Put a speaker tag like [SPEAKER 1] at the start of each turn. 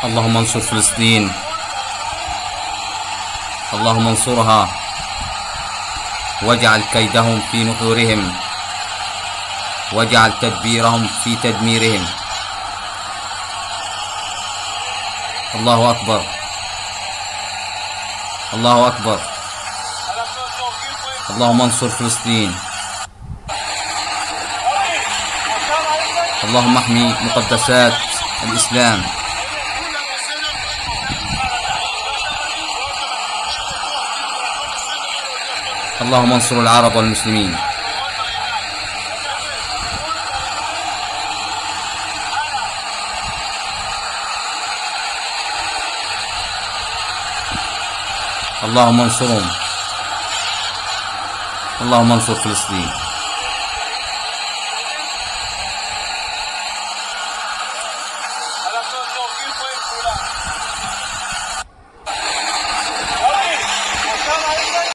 [SPEAKER 1] اللهم انصر فلسطين، اللهم انصرها واجعل كيدهم في نحورهم، واجعل تدبيرهم في تدميرهم. الله أكبر، الله أكبر. اللهم انصر فلسطين، اللهم احمي مقدسات الإسلام. اللهم انصر العرب والمسلمين. اللهم انصرهم، اللهم انصر فلسطين.